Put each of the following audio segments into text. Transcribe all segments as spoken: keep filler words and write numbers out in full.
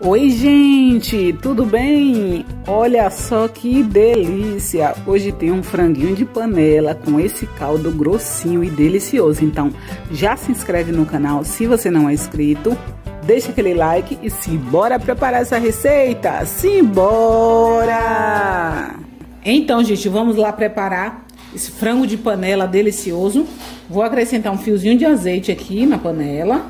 Oi gente, tudo bem? Olha só que delícia! Hoje tem um franguinho de panela com esse caldo grossinho e delicioso. Então já se inscreve no canal se você não é inscrito, deixa aquele like e simbora preparar essa receita! Simbora! Então gente, vamos lá preparar esse frango de panela delicioso. Vou acrescentar um fiozinho de azeite aqui na panela.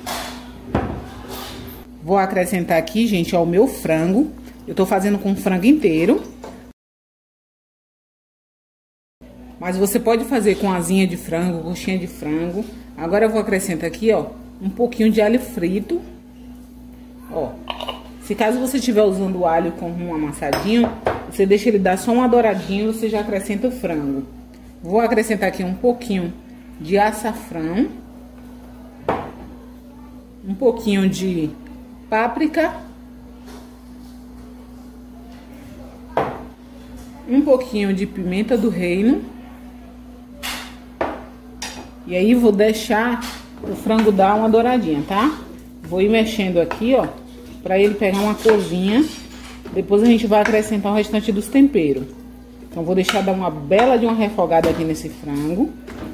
Vou acrescentar aqui, gente, ó, o meu frango. Eu tô fazendo com frango inteiro. Mas você pode fazer com asinha de frango, coxinha de frango. Agora eu vou acrescentar aqui, ó, um pouquinho de alho frito. Ó, se caso você estiver usando o alho com um amassadinho, você deixa ele dar só uma douradinha, você já acrescenta o frango. Vou acrescentar aqui um pouquinho de açafrão. Um pouquinho de páprica, um pouquinho de pimenta do reino, e aí vou deixar o frango dar uma douradinha, tá? Vou ir mexendo aqui, ó, pra ele pegar uma corzinha. Depois a gente vai acrescentar o restante dos temperos. Então vou deixar dar uma bela de uma refogada aqui nesse frango.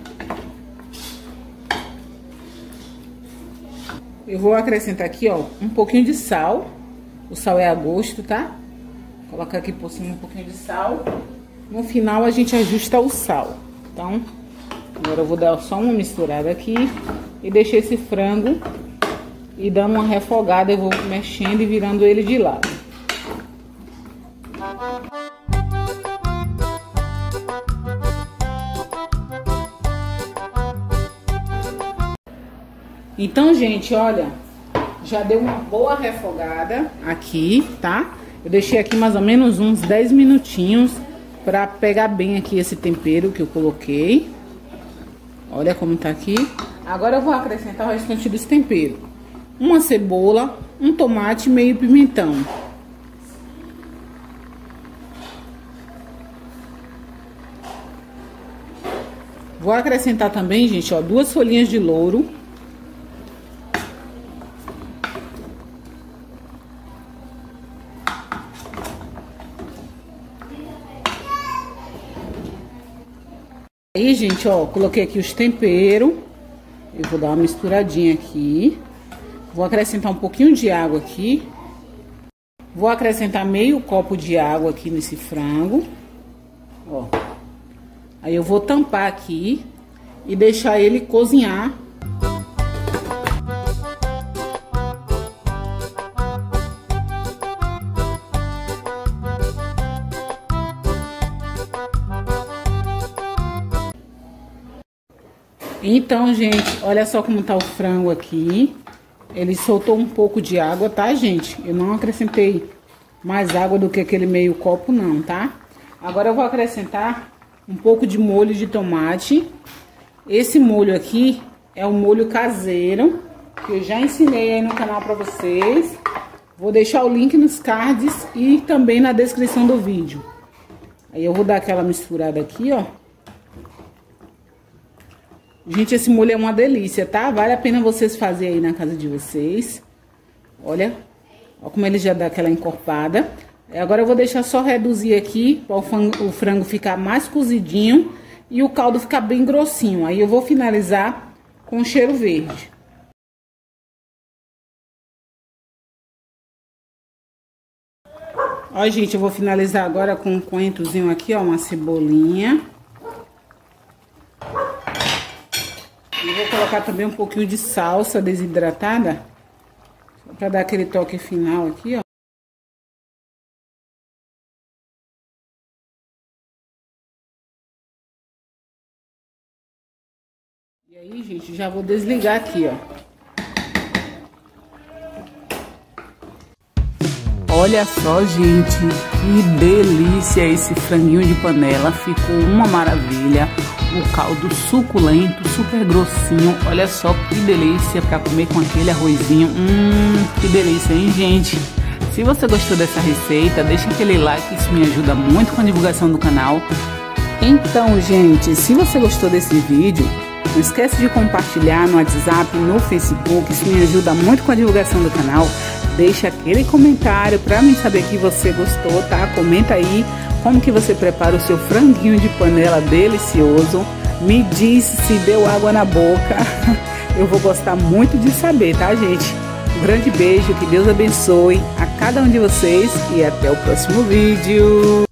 Eu vou acrescentar aqui, ó, um pouquinho de sal. O sal é a gosto, tá? Colocar aqui por cima um pouquinho de sal. No final a gente ajusta o sal. Então, agora eu vou dar só uma misturada aqui e deixar esse frango e dando uma refogada. Eu vou mexendo e virando ele de lado. Então, gente, olha, já deu uma boa refogada aqui, tá? Eu deixei aqui mais ou menos uns dez minutinhos pra pegar bem aqui esse tempero que eu coloquei. Olha como tá aqui. Agora eu vou acrescentar o restante dos temperos. Uma cebola, um tomate e meio pimentão. Vou acrescentar também, gente, ó, duas folhinhas de louro. Aí, gente, ó, coloquei aqui os temperos. Eu vou dar uma misturadinha aqui. Vou acrescentar um pouquinho de água aqui. Vou acrescentar meio copo de água aqui nesse frango. Ó. Aí eu vou tampar aqui e deixar ele cozinhar. Então, gente, olha só como tá o frango aqui. Ele soltou um pouco de água, tá, gente? Eu não acrescentei mais água do que aquele meio copo, não, tá? Agora eu vou acrescentar um pouco de molho de tomate. Esse molho aqui é um molho caseiro, que eu já ensinei aí no canal pra vocês. Vou deixar o link nos cards e também na descrição do vídeo. Aí eu vou dar aquela misturada aqui, ó. Gente, esse molho é uma delícia, tá? Vale a pena vocês fazerem aí na casa de vocês. Olha, olha como ele já dá aquela encorpada. Agora eu vou deixar só reduzir aqui, para o frango ficar mais cozidinho e o caldo ficar bem grossinho. Aí eu vou finalizar com cheiro verde. Ó, gente, eu vou finalizar agora com um coentrozinho aqui, ó, uma cebolinha. E vou colocar também um pouquinho de salsa desidratada, só pra dar aquele toque final aqui, ó. E aí, gente, já vou desligar aqui, ó. Olha só, gente, que delícia esse franguinho de panela. Ficou uma maravilha. O caldo suculento, super grossinho. Olha só que delícia para comer com aquele arrozinho. Hum, que delícia, hein, gente? Se você gostou dessa receita, deixa aquele like, isso me ajuda muito com a divulgação do canal. Então, gente, se você gostou desse vídeo, Não esquece de compartilhar no WhatsApp, no Facebook, isso me ajuda muito com a divulgação do canal. Deixa aquele comentário para mim saber que você gostou, tá? Comenta aí como que você prepara o seu franguinho de panela delicioso. Me diz se deu água na boca. Eu vou gostar muito de saber, tá, gente? Um grande beijo, que Deus abençoe a cada um de vocês e até o próximo vídeo.